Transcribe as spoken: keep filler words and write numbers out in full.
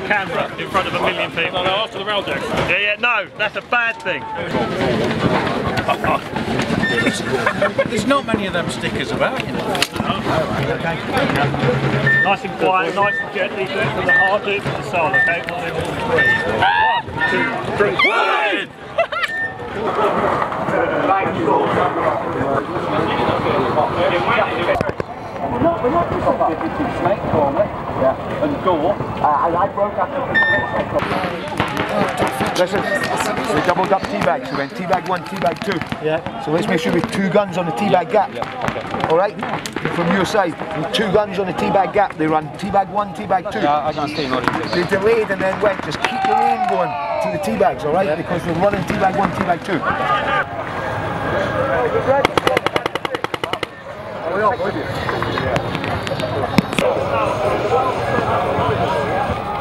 Canberra in front of a million people. No, no, after the rail jack. Yeah, yeah, no, that's a bad thing. There's not many of them stickers about, you know. Nice and quiet, nice and gently, do it from the heart, do it from the soul, okay? One, two, three. One! We're not, we're not just about fifty-two snake corner. Yeah. And the door. Uh, I, I broke after Listen, we doubled up teabags. We went teabag one, teabag two. Yeah. So let's make sure we have two guns on the teabag gap. Yeah. Okay. All right? From your side, with two guns on the teabag gap. They run teabag one, teabag two. Yeah, I can't stay not in They delayed and then went. Just keep the lane going to the teabags, all right? Yeah. Because we're running teabag one, teabag two. Are we off with you? Yeah.